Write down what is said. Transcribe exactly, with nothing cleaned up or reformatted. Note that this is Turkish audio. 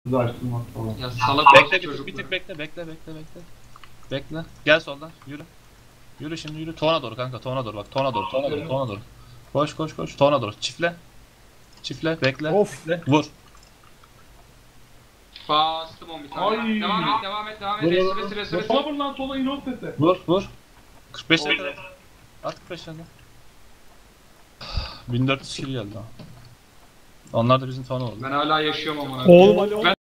Açtım hatta. Ya salak Bekle olsun bir tık, çocuklar. bir tık bekle bekle bekle bekle. Bekle. Gel soldan yürü. Yürü şimdi yürü. Tona doğru kanka. Tona doğru bak. Tona doğru. Tona doğru. Tona doğru. Koş koş koş. Tona doğru. Çifle. Çifle. Bekle. Of. Bekle. Vur. Bastım on bir tane. Ay. Devam et devam et devam et. Vur, Resme vur, resme vur. resme resme. Sola vur lan, sola inot sesi. Vur vur. kırk beş dakika. At kırk beş tane. bin dört yüz kill geldi ha. Onlar da bizim tona oldu. Ben hala yaşıyorum ama. Oğlum Ali